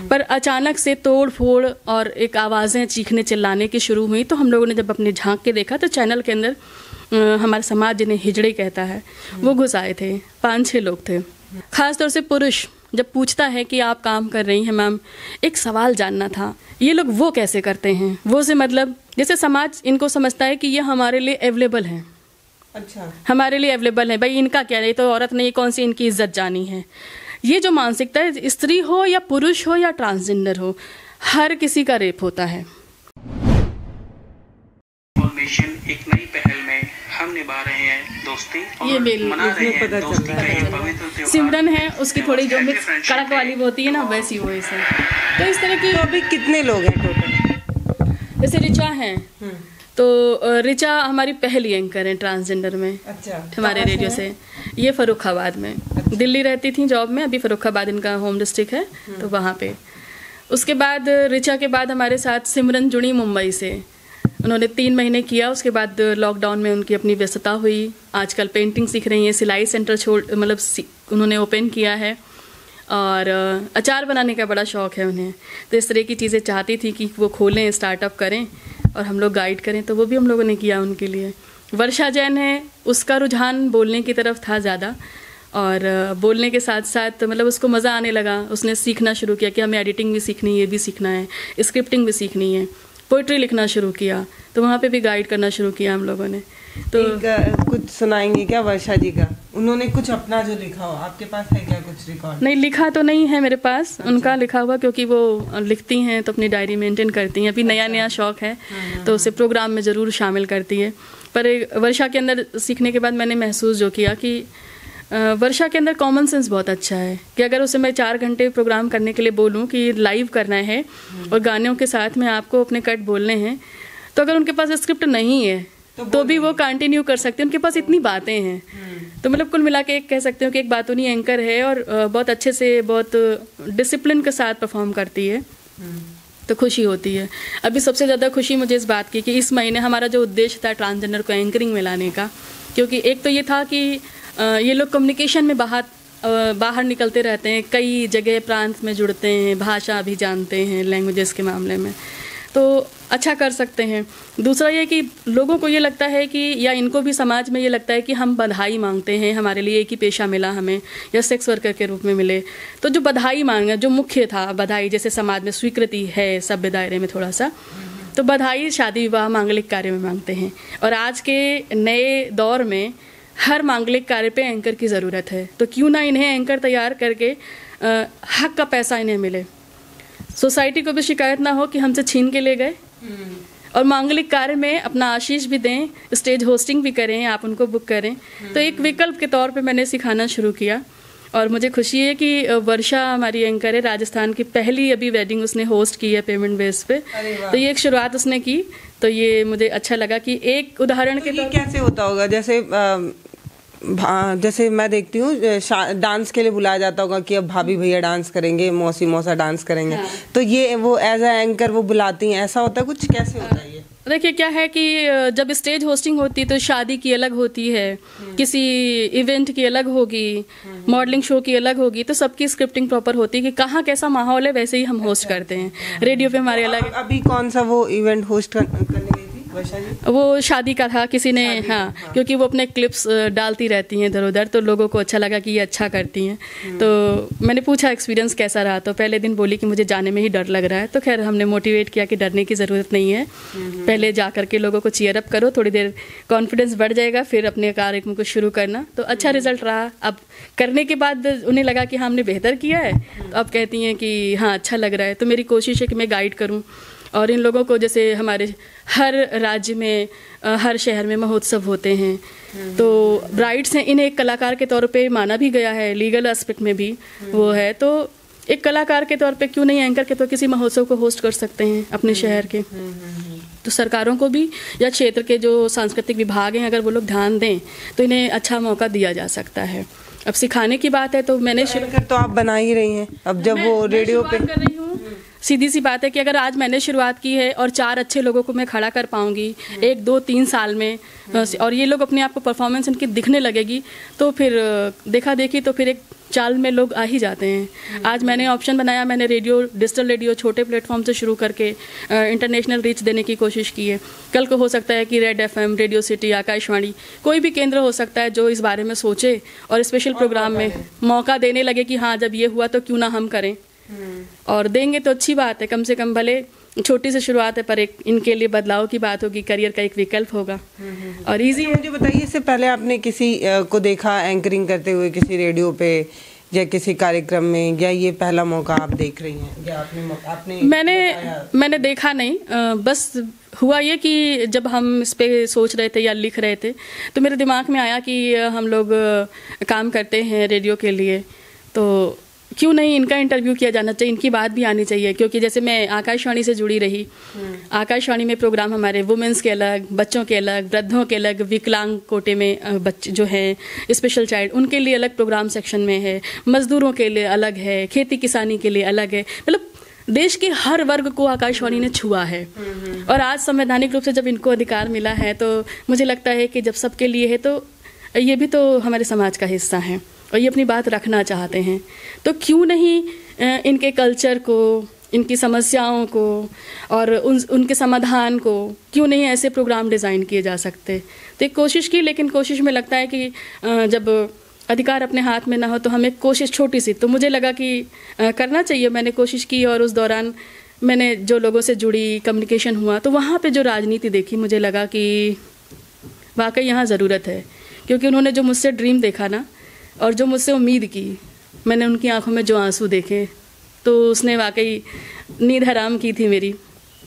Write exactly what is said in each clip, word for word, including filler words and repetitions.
पर अचानक से तोड़ फोड़ और एक आवाज़ें चीखने चिल्लाने की शुरू हुई। तो हम लोगों ने जब अपने झांक के देखा तो चैनल के अंदर हमारा समाज जिन्हें हिजड़े कहता है वो घुस आए थे। पाँच छः लोग थे। ख़ास तौर से पुरुष जब पूछता है कि आप काम कर रही हैं मैम, एक सवाल जानना था, ये लोग वो कैसे करते हैं? वो से मतलब जैसे समाज इनको समझता है कि ये हमारे लिए अवेलेबल हैं। अच्छा, हमारे लिए अवेलेबल है, भाई इनका क्या, ये तो औरत नहीं, कौन सी इनकी इज्जत जानी है। ये जो मानसिकता है, स्त्री हो या पुरुष हो या ट्रांसजेंडर हो, हर किसी का रेप होता है। एक नई पहल में हम निभा रहे हैं दोस्ती और ये मेरी मना रहे हैं दोस्ती का ये पवित्र त्योहार। सिमरन है, उसकी थोड़ी जो मिक्स कड़क वाली वो होती है ना, वैसी वो इसे। तो इस तरह की तो अभी कितने लोग हैं टोटल? जैसे रिचा हैं, तो रिचा हमारी पहली एंकर है ट्रांसजेंडर में। अच्छा, हमारे रेडियो से। ये फर्रुखाबाद में। अच्छा। दिल्ली रहती थी जॉब में, अभी फर्रुखाबाद इनका होम डिस्ट्रिक्ट है, तो वहाँ पे। उसके बाद रिचा के बाद हमारे साथ सिमरन जुड़ी मुंबई से। उन्होंने तीन महीने किया, उसके बाद लॉकडाउन में उनकी अपनी व्यस्तता हुई। आजकल पेंटिंग सीख रही हैं, सिलाई सेंटर छोड़ मतलब उन्होंने ओपन किया है, और अचार बनाने का बड़ा शौक़ है उन्हें। तो इस तरह की चीज़ें चाहती थी कि वो खोलें, स्टार्टअप करें और हम लोग गाइड करें, तो वो भी हम लोगों ने किया उनके लिए। वर्षा जैन है, उसका रुझान बोलने की तरफ था ज़्यादा, और बोलने के साथ साथ मतलब उसको मज़ा आने लगा। उसने सीखना शुरू किया कि हमें एडिटिंग भी सीखनी है, ये भी सीखना है, स्क्रिप्टिंग भी सीखनी है, पोइट्री लिखना शुरू किया, तो वहाँ पे भी गाइड करना शुरू किया हम लोगों ने। तो एक, कुछ सुनाएंगे क्या वर्षा जी का? उन्होंने कुछ अपना जो लिखा हो, आपके पास है क्या कुछ रिकॉर्ड? नहीं, लिखा तो नहीं है मेरे पास। अच्छा। उनका लिखा हुआ, क्योंकि वो लिखती हैं तो अपनी डायरी मेंटेन करती हैं। अभी अच्छा। नया नया शौक़ है, तो उसे प्रोग्राम में ज़रूर शामिल करती है। पर वर्षा के अंदर सीखने के बाद मैंने महसूस जो किया कि वर्षा के अंदर कॉमन सेंस बहुत अच्छा है, कि अगर उसे मैं चार घंटे प्रोग्राम करने के लिए बोलूं कि लाइव करना है और गानों के साथ में आपको अपने कट बोलने हैं, तो अगर उनके पास स्क्रिप्ट नहीं है तो, तो भी वो कंटिन्यू कर सकते हैं। उनके पास इतनी बातें हैं। तो मतलब कुल मिला के एक कह सकते हो कि एक बातूनी एंकर है, और बहुत अच्छे से, बहुत डिसिप्लिन के साथ परफॉर्म करती है, तो खुशी होती है। अभी सबसे ज़्यादा खुशी मुझे इस बात की कि इस महीने हमारा जो उद्देश्य था ट्रांसजेंडर को एंकरिंग में लाने का, क्योंकि एक तो ये था कि ये लोग कम्युनिकेशन में बाहर बाहर निकलते रहते हैं, कई जगह प्रांत में जुड़ते हैं, भाषा भी जानते हैं, लैंग्वेजेस के मामले में, तो अच्छा कर सकते हैं। दूसरा ये कि लोगों को ये लगता है कि, या इनको भी समाज में ये लगता है कि हम बधाई मांगते हैं, हमारे लिए एक ही पेशा मिला हमें, या सेक्स वर्कर के रूप में मिले। तो जो बधाई मांगा, जो मुख्य था बधाई, जैसे समाज में स्वीकृति है सभ्य दायरे में थोड़ा सा, तो बधाई शादी विवाह मांगलिक कार्य में मांगते हैं। और आज के नए दौर में हर मांगलिक कार्य पे एंकर की ज़रूरत है, तो क्यों ना इन्हें एंकर तैयार करके आ, हक का पैसा इन्हें मिले, सोसाइटी को भी शिकायत ना हो कि हमसे छीन के ले गए, और मांगलिक कार्य में अपना आशीष भी दें, स्टेज होस्टिंग भी करें, आप उनको बुक करें। तो एक विकल्प के तौर पे मैंने सिखाना शुरू किया, और मुझे खुशी है कि वर्षा हमारी एंकर है, राजस्थान की पहली अभी वेडिंग उसने होस्ट की है पेमेंट बेस पे। तो ये एक शुरुआत उसने की, तो ये मुझे अच्छा लगा कि एक उदाहरण तो के ये कैसे होता होगा? जैसे आ, जैसे मैं देखती हूँ डांस के लिए बुलाया जाता होगा कि अब भाभी भैया डांस करेंगे, मौसी मौसा डांस करेंगे। हाँ। तो ये वो एज अ एंकर वो बुलाती हैं, ऐसा होता है कुछ? कैसे होता है ये? देखिए क्या है कि जब स्टेज होस्टिंग होती है तो शादी की अलग होती है, किसी इवेंट की अलग होगी, मॉडलिंग शो की अलग होगी, तो सबकी स्क्रिप्टिंग प्रॉपर होती है कि कहाँ कैसा माहौल है वैसे ही हम होस्ट करते हैं। रेडियो पे हमारे अलग। अभी कौन सा वो इवेंट होस्ट करने गई थी वर्षा जी? वो शादी का था किसी ने, हाँ, हाँ, क्योंकि वो अपने क्लिप्स डालती रहती हैं इधर उधर, तो लोगों को अच्छा लगा कि ये अच्छा करती हैं। तो मैंने पूछा एक्सपीरियंस कैसा रहा, तो पहले दिन बोली कि मुझे जाने में ही डर लग रहा है। तो खैर हमने मोटिवेट किया कि डरने की ज़रूरत नहीं है, पहले जा करके लोगों को चीयर अप करो, थोड़ी देर कॉन्फिडेंस बढ़ जाएगा, फिर अपने कार्यक्रम को शुरू करना। तो अच्छा रिजल्ट रहा। अब करने के बाद उन्हें लगा कि हाँ हमने बेहतर किया है, तो अब कहती हैं कि हाँ अच्छा लग रहा है। तो मेरी कोशिश है कि मैं गाइड करूँ, और इन लोगों को, जैसे हमारे हर राज्य में, हर शहर में महोत्सव होते हैं, तो ब्राइड्स हैं, इन्हें एक कलाकार के तौर पे माना भी गया है, लीगल एस्पेक्ट में भी वो है। तो एक कलाकार के तौर पे क्यों नहीं एंकर के तो किसी महोत्सव को होस्ट कर सकते हैं अपने शहर के। तो सरकारों को भी, या क्षेत्र के जो सांस्कृतिक विभाग हैं, अगर वो लोग ध्यान दें तो इन्हें अच्छा मौका दिया जा सकता है। अब सिखाने की बात है तो मैंने तो, तो आप बना ही रही हैं। अब जब वो रेडियो पे कर रही हूँ सीधी सी बात है कि अगर आज मैंने शुरुआत की है और चार अच्छे लोगों को मैं खड़ा कर पाऊंगी एक दो तीन साल में, और ये लोग अपने आप को परफॉर्मेंस इनकी दिखने लगेगी, तो फिर देखा देखी तो फिर एक चाल में लोग आ ही जाते हैं। आज मैंने ऑप्शन बनाया, मैंने रेडियो, डिजिटल रेडियो छोटे प्लेटफॉर्म से शुरू करके इंटरनेशनल रीच देने की कोशिश की है। कल को हो सकता है कि Red FM, Radio City, Akashvani, कोई भी केंद्र हो सकता है जो इस बारे में सोचे और स्पेशल प्रोग्राम में मौका देने लगे कि हाँ जब ये हुआ तो क्यों ना हम करें, और देंगे तो अच्छी बात है। कम से कम भले छोटी सी शुरुआत है पर एक इनके लिए बदलाव की बात होगी, करियर का एक विकल्प होगा और इजी। मुझे बताइए, इससे पहले आपने किसी को देखा एंकरिंग करते हुए किसी रेडियो पे या किसी कार्यक्रम में, या ये पहला मौका आप देख रही हैं, या आपने आपने मैंने मैंने देखा नहीं, बस हुआ ये कि जब हम इस पे सोच रहे थे या लिख रहे थे तो मेरे दिमाग में आया कि हम लोग काम करते हैं रेडियो के लिए, तो क्यों नहीं इनका इंटरव्यू किया जाना चाहिए, इनकी बात भी आनी चाहिए। क्योंकि जैसे मैं आकाशवाणी से जुड़ी रही, आकाशवाणी में प्रोग्राम हमारे वुमेन्स के अलग, बच्चों के अलग, वृद्धों के अलग, विकलांग कोटे में बच्चे जो हैं, स्पेशल चाइल्ड, उनके लिए अलग प्रोग्राम सेक्शन में है, मजदूरों के लिए अलग है, खेती किसानी के लिए अलग है, मतलब देश के हर वर्ग को आकाशवाणी ने छुआ है। और आज संवैधानिक रूप से जब इनको अधिकार मिला है तो मुझे लगता है कि जब सबके लिए है तो ये भी तो हमारे समाज का हिस्सा है और ये अपनी बात रखना चाहते हैं, तो क्यों नहीं इनके कल्चर को, इनकी समस्याओं को और उन उनके समाधान को क्यों नहीं ऐसे प्रोग्राम डिज़ाइन किए जा सकते। तो एक कोशिश की, लेकिन कोशिश में लगता है कि जब अधिकार अपने हाथ में ना हो तो हमें कोशिश छोटी सी, तो मुझे लगा कि करना चाहिए। मैंने कोशिश की और उस दौरान मैंने जो लोगों से जुड़ी, कम्युनिकेशन हुआ, तो वहाँ पे जो राजनीति देखी मुझे लगा कि वाकई यहाँ ज़रूरत है, क्योंकि उन्होंने जो मुझसे ड्रीम देखा ना और जो मुझसे उम्मीद की, मैंने उनकी आंखों में जो आंसू देखे तो उसने वाकई नींद हराम की थी मेरी।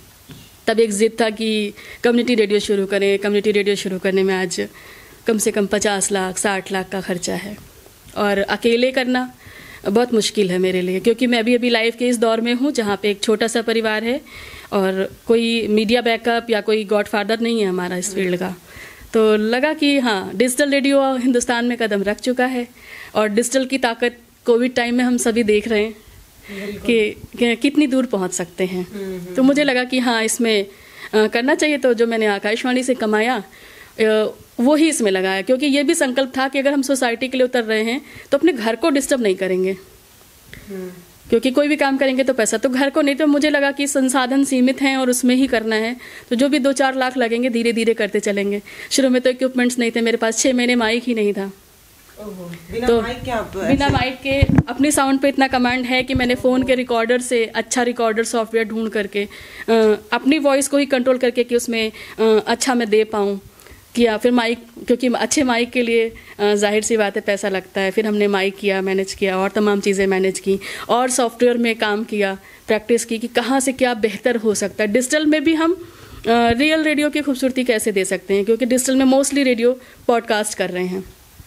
तब एक ज़िद था कि कम्युनिटी रेडियो शुरू करें। कम्युनिटी रेडियो शुरू करने में आज कम से कम पचास लाख साठ लाख का खर्चा है और अकेले करना बहुत मुश्किल है मेरे लिए, क्योंकि मैं अभी अभी लाइफ के इस दौर में हूँ जहाँ पे एक छोटा सा परिवार है और कोई मीडिया बैकअप या कोई गॉडफादर नहीं है हमारा इस फील्ड का। तो लगा कि हाँ, डिजिटल रेडियो हिंदुस्तान में कदम रख चुका है और डिजिटल की ताकत कोविड टाइम में हम सभी देख रहे हैं कि, कि कितनी दूर पहुंच सकते हैं। तो मुझे लगा कि हाँ, इसमें आ, करना चाहिए। तो जो मैंने आकाशवाणी से कमाया वो ही इसमें लगाया, क्योंकि ये भी संकल्प था कि अगर हम सोसाइटी के लिए उतर रहे हैं तो अपने घर को डिस्टर्ब नहीं करेंगे, क्योंकि कोई भी काम करेंगे तो पैसा तो घर को नहीं। तो मुझे लगा कि संसाधन सीमित हैं और उसमें ही करना है, तो जो भी दो चार लाख लगेंगे धीरे धीरे करते चलेंगे। शुरू में तो इक्विपमेंट्स नहीं थे मेरे पास, छः महीने माइक ही नहीं था। बिना तो माइक क्या बिना माइक के अपनी साउंड पे इतना कमांड है कि मैंने फ़ोन के रिकॉर्डर से अच्छा रिकॉर्डर सॉफ्टवेयर ढूंढ करके अपनी वॉइस को ही कंट्रोल करके कि उसमें अच्छा मैं दे पाऊँ किया। फिर माइक, क्योंकि अच्छे माइक के लिए जाहिर सी बात है पैसा लगता है, फिर हमने माइक किया, मैनेज किया और तमाम चीज़ें मैनेज की और सॉफ्टवेयर में काम किया, प्रैक्टिस की कि कहाँ से क्या बेहतर हो सकता है। डिजिटल में भी हम रियल रेडियो की खूबसूरती कैसे दे सकते हैं, क्योंकि डिजिटल में मोस्टली रेडियो पॉडकास्ट कर रहे हैं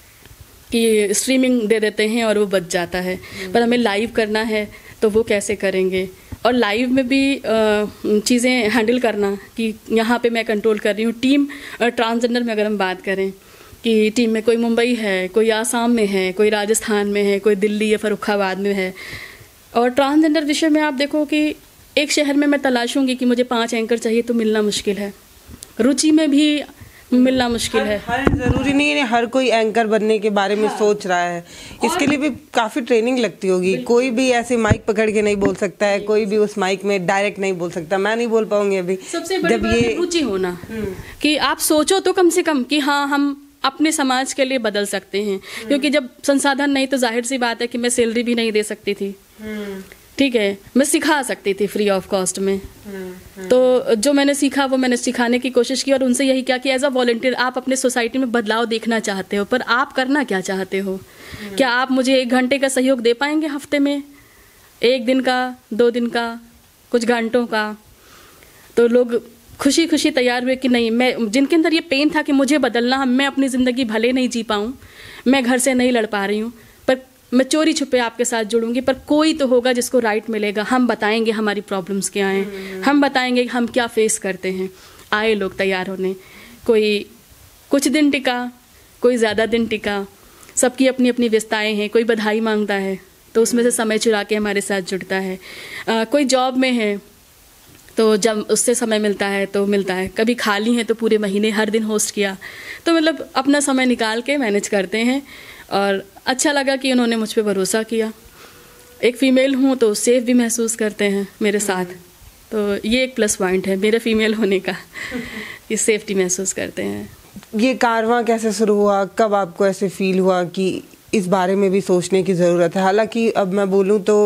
कि स्ट्रीमिंग दे देते हैं और वो बच जाता है, पर हमें लाइव करना है तो वो कैसे करेंगे। और लाइव में भी चीज़ें हैंडल करना कि यहाँ पे मैं कंट्रोल कर रही हूँ। टीम ट्रांसजेंडर में अगर हम बात करें कि टीम में कोई मुंबई है, कोई आसाम में है, कोई राजस्थान में है, कोई दिल्ली या फर्रुखाबाद में है। और ट्रांसजेंडर विषय में आप देखो कि एक शहर में मैं तलाशूंगी कि मुझे पाँच एंकर चाहिए तो मिलना मुश्किल है, रुचि में भी मिलना मुश्किल है। हर जरूरी नहीं है हर कोई एंकर बनने के बारे में हाँ। सोच रहा है, इसके लिए भी काफी ट्रेनिंग लगती होगी। कोई भी ऐसे माइक पकड़ के नहीं बोल सकता है, कोई भी उस माइक में डायरेक्ट नहीं बोल सकता। मैं नहीं बोल पाऊंगी अभी। सबसे बड़ी बात ये रुचि होना कि आप सोचो तो कम से कम कि हाँ, हम अपने समाज के लिए बदल सकते हैं, क्योंकि जब संसाधन नहीं तो जाहिर सी बात है कि मैं सैलरी भी नहीं दे सकती थी, ठीक है, मैं सिखा सकती थी फ्री ऑफ कॉस्ट में। तो जो मैंने सीखा वो मैंने सिखाने की कोशिश की और उनसे यही क्या कि एज अ वॉलंटियर आप अपने सोसाइटी में बदलाव देखना चाहते हो, पर आप करना क्या चाहते हो? क्या आप मुझे एक घंटे का सहयोग दे पाएंगे हफ्ते में, एक दिन का, दो दिन का, कुछ घंटों का? तो लोग खुशी खुशी तैयार हुए कि नहीं, मैं जिनके अंदर ये पेन था कि मुझे बदलना, मैं अपनी ज़िंदगी भले नहीं जी पाऊँ, मैं घर से नहीं लड़ पा रही हूँ, पर मैं चोरी छुपे आपके साथ जुड़ूंगी, पर कोई तो होगा जिसको राइट मिलेगा। हम बताएंगे हमारी प्रॉब्लम्स क्या हैं, हम बताएंगे हम क्या फेस करते हैं। आए लोग तैयार होने, कोई कुछ दिन टिका, कोई ज़्यादा दिन टिका, सबकी अपनी अपनी व्यस्तताएं हैं। कोई बधाई मांगता है, तो उसमें से समय चुरा के हमारे साथ जुड़ता है। आ, कोई जॉब में है तो जब उससे समय मिलता है तो मिलता है, कभी खाली है तो पूरे महीने हर दिन होस्ट किया, तो मतलब अपना समय निकाल के मैनेज करते हैं। और अच्छा लगा कि उन्होंने मुझ पर भरोसा किया। एक फ़ीमेल हूँ तो सेफ भी महसूस करते हैं मेरे साथ, तो ये एक प्लस पॉइंट है मेरे फीमेल होने का, ये सेफ्टी महसूस करते हैं। ये कारवां कैसे शुरू हुआ, कब आपको ऐसे फील हुआ कि इस बारे में भी सोचने की ज़रूरत है? हालांकि अब मैं बोलूँ तो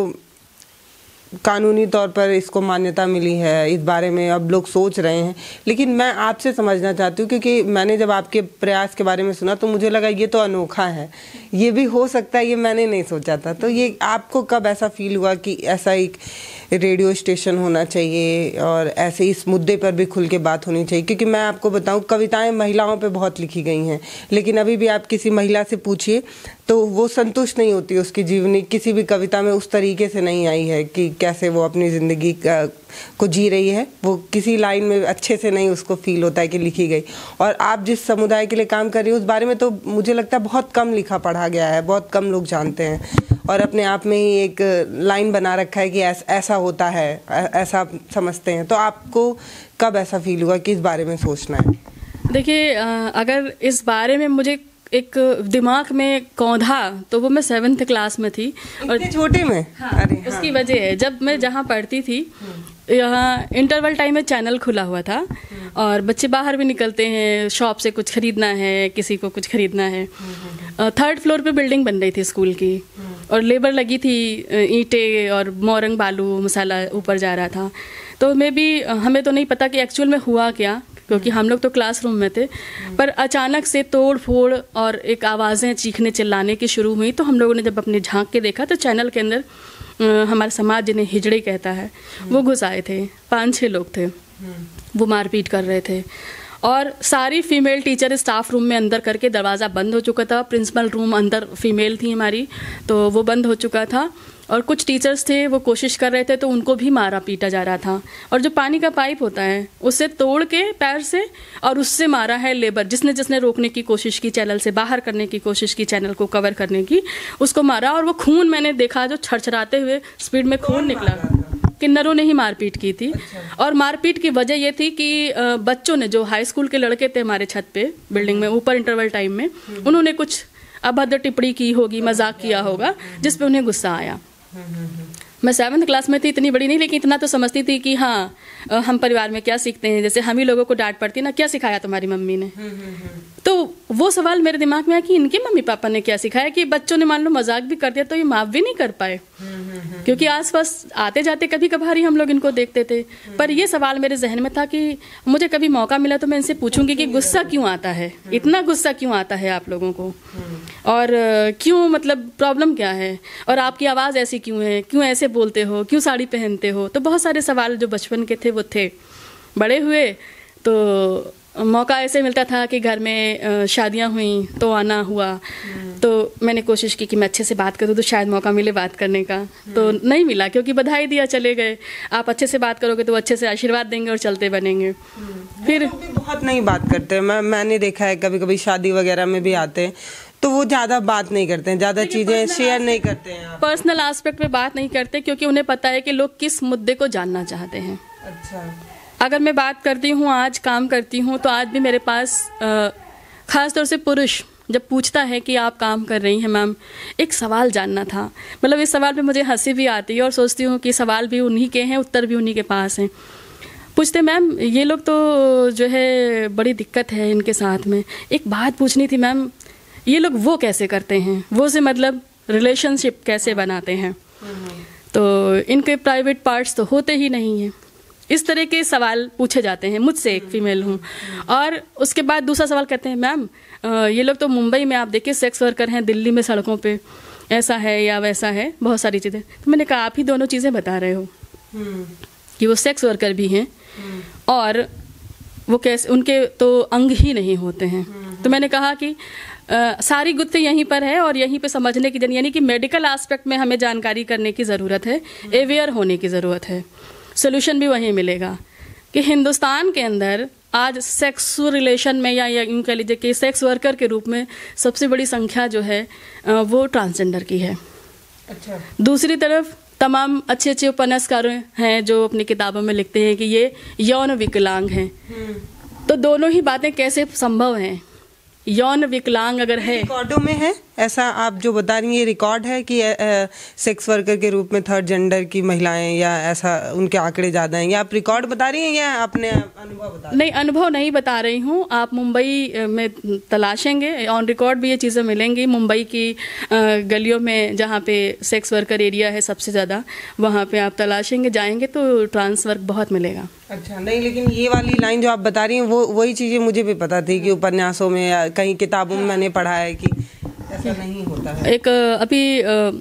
कानूनी तौर पर इसको मान्यता मिली है, इस बारे में अब लोग सोच रहे हैं, लेकिन मैं आपसे समझना चाहती हूँ क्योंकि मैंने जब आपके प्रयास के बारे में सुना तो मुझे लगा ये तो अनोखा है, ये भी हो सकता है, ये मैंने नहीं सोचा था। तो ये आपको कब ऐसा फील हुआ कि ऐसा एक रेडियो स्टेशन होना चाहिए और ऐसे इस मुद्दे पर भी खुल के बात होनी चाहिए? क्योंकि मैं आपको बताऊं, कविताएं महिलाओं पे बहुत लिखी गई हैं, लेकिन अभी भी आप किसी महिला से पूछिए तो वो संतुष्ट नहीं होती, उसकी जीवनी किसी भी कविता में उस तरीके से नहीं आई है कि कैसे वो अपनी ज़िंदगी को जी रही है, वो किसी लाइन में अच्छे से नहीं उसको फील होता है कि लिखी गई। और आप जिस समुदाय के लिए काम कर रही हो उस बारे में तो मुझे लगता है बहुत कम लिखा पढ़ा गया है, बहुत कम लोग जानते हैं और अपने आप में ही एक लाइन बना रखा है कि ऐस, ऐसा होता है, ऐसा समझते हैं। तो आपको कब ऐसा फील हुआ कि इस बारे में सोचना है? देखिए, अगर इस बारे में मुझे एक दिमाग में कौंधा तो वो मैं सेवन्थ क्लास में थी और छोटे में। हाँ, अरे हाँ। उसकी वजह है, जब मैं जहाँ पढ़ती थी यहाँ इंटरवल टाइम में चैनल खुला हुआ था और बच्चे बाहर भी निकलते हैं, शॉप से कुछ खरीदना है, किसी को कुछ खरीदना है। थर्ड फ्लोर पे बिल्डिंग बन रही थी स्कूल की और लेबर लगी थी, ईंटें और मोरंग बालू मसाला ऊपर जा रहा था। तो मैं भी, हमें तो नहीं पता कि एक्चुअल में हुआ क्या, क्योंकि हम लोग तो क्लासरूम में थे, पर अचानक से तोड़ फोड़ और एक आवाज़ें चीखने चिल्लाने की शुरू हुई। तो हम लोगों ने जब अपने झांक के देखा तो चैनल के अंदर हमारा समाज जिन्हें हिजड़े कहता है वो घुस आए थे, पाँच छः लोग थे, वो मारपीट कर रहे थे और सारी फीमेल टीचर स्टाफ रूम में अंदर करके दरवाज़ा बंद हो चुका था। प्रिंसिपल रूम अंदर फीमेल थी हमारी, तो वो बंद हो चुका था और कुछ टीचर्स थे वो कोशिश कर रहे थे तो उनको भी मारा पीटा जा रहा था। और जो पानी का पाइप होता है उससे तोड़ के पैर से और उससे मारा है लेबर, जिसने जिसने रोकने की कोशिश की, चैनल से बाहर करने की कोशिश की, चैनल को कवर करने की, उसको मारा। और वो खून मैंने देखा जो छरछराते हुए स्पीड में खून निकला, किन्नरों ने ही मारपीट की थी। और मारपीट की वजह ये थी कि बच्चों ने, जो हाई स्कूल के लड़के थे हमारे छत पे बिल्डिंग में ऊपर इंटरवल टाइम में, उन्होंने कुछ अभद्र टिप्पणी की होगी, मजाक किया होगा, जिस पे उन्हें गुस्सा आया। मैं सेवन्थ क्लास में थी, इतनी बड़ी नहीं, लेकिन इतना तो समझती थी कि हाँ हम परिवार में क्या सीखते हैं, जैसे हम ही लोगों को डांट पड़ती ना, क्या सिखाया तुम्हारी मम्मी ने। तो वो सवाल मेरे दिमाग में आया कि इनके मम्मी पापा ने क्या सिखाया कि बच्चों ने मान लो मजाक भी कर दिया तो ये माफ भी नहीं कर पाए, क्योंकि आसपास आते जाते कभी कभार ही हम लोग इनको देखते थे। पर ये सवाल मेरे जहन में था कि मुझे कभी मौका मिला तो मैं इनसे पूछूंगी कि गुस्सा क्यों आता है, इतना गुस्सा क्यों आता है आप लोगों को, और क्यों, मतलब प्रॉब्लम क्या है, और आपकी आवाज़ ऐसी क्यों है, क्यों ऐसे बोलते हो, क्यों साड़ी पहनते हो। तो बहुत सारे सवाल जो बचपन के थे वो थे। बड़े हुए तो मौका ऐसे मिलता था कि घर में शादियां हुई तो आना हुआ, तो मैंने कोशिश की कि मैं अच्छे से बात करूं तो शायद मौका मिले बात करने का, तो नहीं मिला, क्योंकि बधाई दिया चले गए। आप अच्छे से बात करोगे तो अच्छे से आशीर्वाद देंगे और चलते बनेंगे। फिर बहुत नहीं बात करते, मैं मैंने देखा है कभी कभी शादी वगैरह में भी आते हैं तो वो ज़्यादा बात नहीं करते हैं, ज़्यादा चीज़ें शेयर नहीं करते हैं, पर्सनल एस्पेक्ट पे बात नहीं करते, क्योंकि उन्हें पता है कि लोग किस मुद्दे को जानना चाहते हैं। अच्छा, अगर मैं बात करती हूँ, आज काम करती हूँ, तो आज भी मेरे पास ख़ास तौर से पुरुष जब पूछता है कि आप काम कर रही हैं मैम, एक सवाल जानना था। मतलब इस सवाल पे मुझे हंसी भी आती है और सोचती हूँ कि सवाल भी उन्हीं के हैं, उत्तर भी उन्हीं के पास हैं। पूछते मैम ये लोग तो जो है बड़ी दिक्कत है इनके साथ में, एक बात पूछनी थी मैम, ये लोग वो कैसे करते हैं, वो से मतलब रिलेशनशिप कैसे बनाते हैं, तो इनके प्राइवेट पार्ट्स तो होते ही नहीं हैं। इस तरह के सवाल पूछे जाते हैं मुझसे, एक फीमेल हूँ। और उसके बाद दूसरा सवाल कहते हैं मैम ये लोग तो मुंबई में आप देखिए सेक्स वर्कर हैं, दिल्ली में सड़कों पे ऐसा है या वैसा है, बहुत सारी चीज़ें। तो मैंने कहा आप ही दोनों चीज़ें बता रहे हो कि वो सेक्स वर्कर भी हैं और वो कैसे, उनके तो अंग ही नहीं होते हैं। तो मैंने कहा कि आ, सारी गुत्थी यहीं पर है और यहीं पे समझने की, यानी कि मेडिकल एस्पेक्ट में हमें जानकारी करने की ज़रूरत है, अवेयर होने की ज़रूरत है। सोल्यूशन भी वहीं मिलेगा कि हिंदुस्तान के अंदर आज सेक्सुअल रिलेशन में या यूँ कह लीजिए कि सेक्स वर्कर के रूप में सबसे बड़ी संख्या जो है वो ट्रांसजेंडर की है। अच्छा। दूसरी तरफ तमाम अच्छे अच्छे उपन्यासकार हैं जो अपनी किताबों में लिखते हैं कि ये यौन विकलांग हैं। तो दोनों ही बातें कैसे संभव हैं? यौन विकलांग अगर है, रिकॉर्डों में है ऐसा आप जो बता रही हैं, ये रिकॉर्ड है कि सेक्स वर्कर के रूप में थर्ड जेंडर की महिलाएं या ऐसा उनके आंकड़े ज्यादा हैं, या आप रिकॉर्ड बता रही हैं या अपने अनुभव बता रही हैं? नहीं, अनुभव नहीं बता रही हूँ। आप मुंबई में तलाशेंगे, ऑन रिकॉर्ड भी ये चीज़ें मिलेंगी। मुंबई की गलियों में जहाँ पे सेक्स वर्कर एरिया है सबसे ज़्यादा, वहाँ पे आप तलाशेंगे, जाएंगे तो ट्रांस वर्क बहुत मिलेगा। अच्छा, नहीं लेकिन ये वाली लाइन जो आप बता रही हैं वो वही चीज़ें मुझे भी पता थी कि उपन्यासों में या कहीं किताबों में मैंने पढ़ा है कि ऐसा नहीं होता है। एक अभी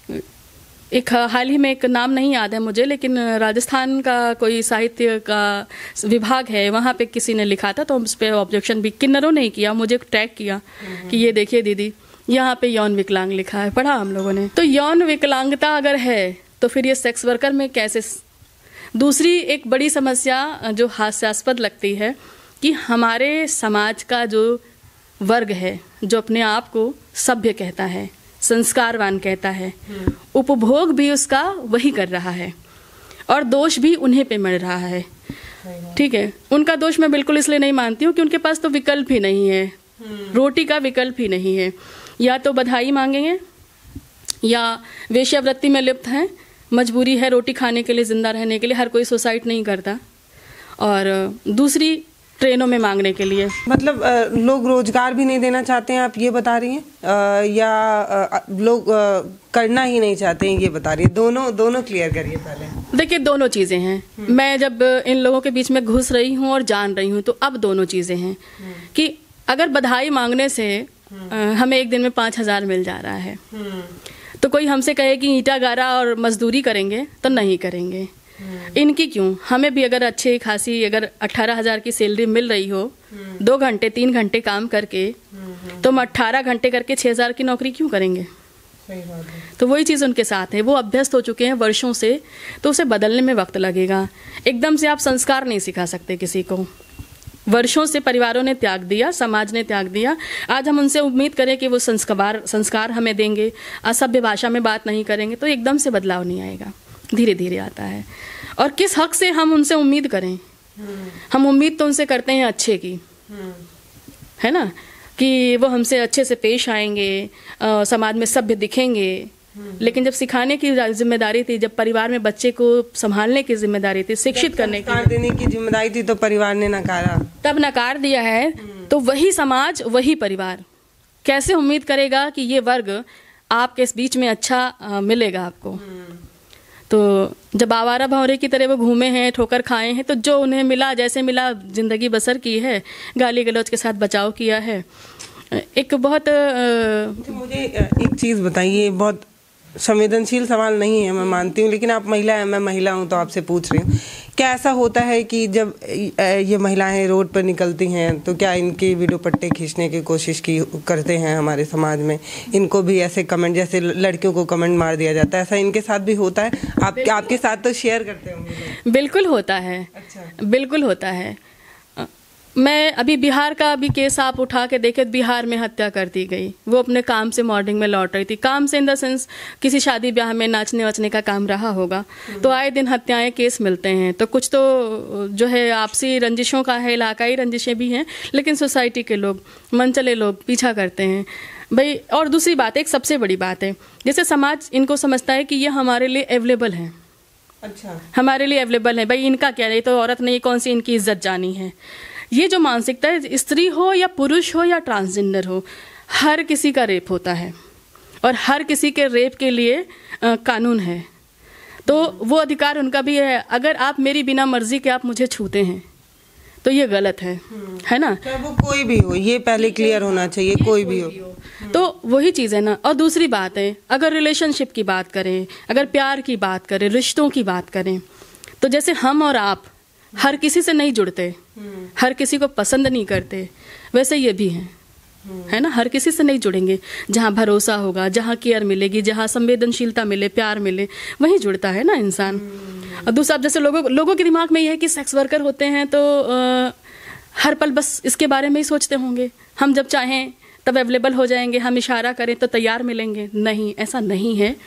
एक हाल ही में, एक नाम नहीं याद है मुझे, लेकिन राजस्थान का कोई साहित्य का विभाग है, वहाँ पे किसी ने लिखा था तो उस पर ऑब्जेक्शन भी किन्नरों ने किया, मुझे ट्रैग किया कि ये देखिए दीदी यहाँ पे यौन विकलांग लिखा है, पढ़ा हम लोगों ने। तो यौन विकलांगता अगर है तो फिर ये सेक्स वर्कर में कैसे? दूसरी एक बड़ी समस्या जो हास्यास्पद लगती है कि हमारे समाज का जो वर्ग है, जो अपने आप को सभ्य कहता है, संस्कारवान कहता है, उपभोग भी उसका वही कर रहा है और दोष भी उन्हें पे मिल रहा है। ठीक है, उनका दोष मैं बिल्कुल इसलिए नहीं मानती हूँ कि उनके पास तो विकल्प ही नहीं है, रोटी का विकल्प ही नहीं है। या तो बधाई मांगेंगे या वेश्यावृत्ति में लिप्त हैं, मजबूरी है रोटी खाने के लिए, जिंदा रहने के लिए, हर कोई सुसाइड नहीं करता। और दूसरी ट्रेनों में मांगने के लिए, मतलब लोग रोजगार भी नहीं देना चाहते हैं, आप ये बता रही हैं, या लोग करना ही नहीं चाहते हैं, ये बता रही है? दोनों दोनों क्लियर करिए पहले। देखिए, दोनों चीज़ें हैं। मैं जब इन लोगों के बीच में घुस रही हूँ और जान रही हूँ तो अब दोनों चीज़ें हैं कि अगर बधाई मांगने से हमें एक दिन में पाँच हजार मिल जा रहा है तो कोई हमसे कहे कि ईंटा गारा और मजदूरी करेंगे तो नहीं करेंगे। इनकी क्यों? हमें भी अगर अच्छी खासी अगर अट्ठारह हजार की सैलरी मिल रही हो, दो घंटे तीन घंटे काम करके, तो हम अट्ठारह घंटे करके छह हजार की नौकरी क्यों करेंगे? सही बात है। तो वही चीज़ उनके साथ है, वो अभ्यस्त हो चुके हैं वर्षों से, तो उसे बदलने में वक्त लगेगा। एकदम से आप संस्कार नहीं सिखा सकते किसी को। वर्षों से परिवारों ने त्याग दिया, समाज ने त्याग दिया। आज हम उनसे उम्मीद करें कि वो संस्कार संस्कार हमें देंगे, असभ्य भाषा में बात नहीं करेंगे, तो एकदम से बदलाव नहीं आएगा, धीरे धीरे आता है। और किस हक से हम उनसे उम्मीद करें? हम उम्मीद तो उनसे करते हैं अच्छे की, है ना, कि वो हमसे अच्छे से पेश आएंगे, आ, समाज में सभ्य दिखेंगे। लेकिन जब सिखाने की जिम्मेदारी थी, जब परिवार में बच्चे को संभालने की जिम्मेदारी थी, शिक्षित करने की देने की जिम्मेदारी थी, तो परिवार ने नकारा, तब नकार दिया है। तो वही समाज, वही परिवार कैसे उम्मीद करेगा कि ये वर्ग आपके इस बीच में अच्छा आ, मिलेगा आपको? तो जब आवारा भंवरे की तरह वो घूमे हैं, ठोकर खाए हैं, तो जो उन्हें मिला, जैसे मिला, जिंदगी बसर की है, गाली गलौज के साथ बचाव किया है। एक बहुत आ, मुझे एक चीज़ बताइए, बहुत संवेदनशील सवाल नहीं है, मैं मानती हूँ, लेकिन आप महिला हैं, मैं महिला हूँ तो आपसे पूछ रही हूँ, क्या ऐसा होता है कि जब ये महिलाएं रोड पर निकलती हैं तो क्या इनके वीडियो पट्टे खींचने की कोशिश की करते हैं हमारे समाज में? इनको भी ऐसे कमेंट, जैसे लड़कियों को कमेंट मार दिया जाता है, ऐसा इनके साथ भी होता है? आप आपके साथ तो शेयर करते होंगे। बिल्कुल होता है। अच्छा। बिल्कुल होता है। मैं अभी बिहार का अभी केस आप उठा के देखे, बिहार में हत्या कर दी गई। वो अपने काम से मॉर्निंग में लौट रही थी, काम से इन द सेंस किसी शादी ब्याह में नाचने वाचने का काम रहा होगा। तो आए दिन हत्याएं केस मिलते हैं। तो कुछ तो जो है आपसी रंजिशों का है, इलाकाई रंजिशें भी हैं, लेकिन सोसाइटी के लोग, मनचले लोग पीछा करते हैं भाई। और दूसरी बात, एक सबसे बड़ी बात है, जैसे समाज इनको समझता है कि ये हमारे लिए अवेलेबल है। अच्छा, हमारे लिए अवेलेबल है भाई, इनका क्या, नहीं तो औरत नहीं, कौन सी इनकी इज्जत जानी है। ये जो मानसिकता है, स्त्री हो या पुरुष हो या ट्रांसजेंडर हो, हर किसी का रेप होता है और हर किसी के रेप के लिए आ, कानून है। तो वो अधिकार उनका भी है। अगर आप मेरी बिना मर्जी के आप मुझे छूते हैं तो ये गलत है, है ना? चाहे वो कोई भी हो, ये पहले क्लियर होना चाहिए, कोई भी हो। तो वही चीज़ है ना। और दूसरी बात है, अगर रिलेशनशिप की बात करें, अगर प्यार की बात करें, रिश्तों की बात करें, तो जैसे हम और आप हर किसी से नहीं जुड़ते, हर किसी को पसंद नहीं करते, वैसे ये भी हैं, है ना? हर किसी से नहीं जुड़ेंगे। जहाँ भरोसा होगा, जहाँ केयर मिलेगी, जहाँ संवेदनशीलता मिले, प्यार मिले, वहीं जुड़ता है ना इंसान। और दूसरा, जैसे लोगों लोगों के दिमाग में यह है कि सेक्स वर्कर होते हैं तो आ, हर पल बस इसके बारे में ही सोचते होंगे, हम जब चाहें तब अवेलेबल हो जाएंगे, हम इशारा करें तो तैयार मिलेंगे। नहीं, ऐसा नहीं है।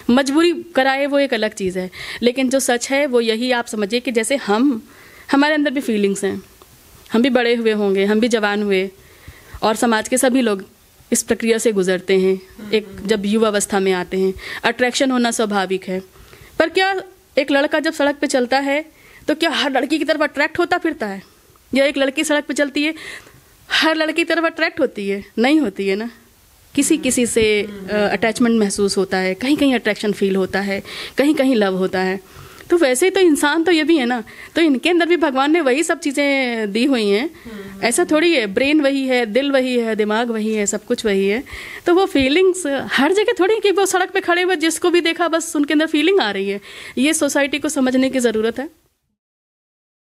मजबूरी कराए वो एक अलग चीज़ है, लेकिन जो सच है वो यही आप समझिए कि जैसे हम हमारे अंदर भी फीलिंग्स हैं, हम भी बड़े हुए होंगे, हम भी जवान हुए, और समाज के सभी लोग इस प्रक्रिया से गुजरते हैं। एक जब युवा अवस्था में आते हैं, अट्रैक्शन होना स्वाभाविक है, पर क्या एक लड़का जब सड़क पे चलता है तो क्या हर लड़की की तरफ अट्रैक्ट होता फिरता है, या एक लड़की सड़क पे चलती है हर लड़की की तरफ अट्रैक्ट होती है? नहीं होती है ना। किसी किसी से अटैचमेंट महसूस होता है, कहीं कहीं अट्रैक्शन फील होता है, कहीं कहीं लव होता है। तो वैसे ही तो इंसान तो ये भी है ना, तो इनके अंदर भी भगवान ने वही सब चीज़ें दी हुई हैं। ऐसा थोड़ी है, ब्रेन वही है, दिल वही है, दिमाग वही है, सब कुछ वही है। तो वो फीलिंग्स हर जगह थोड़ी कि वो सड़क पे खड़े हुए जिसको भी देखा बस उनके अंदर फीलिंग आ रही है। ये सोसाइटी को समझने की ज़रूरत है।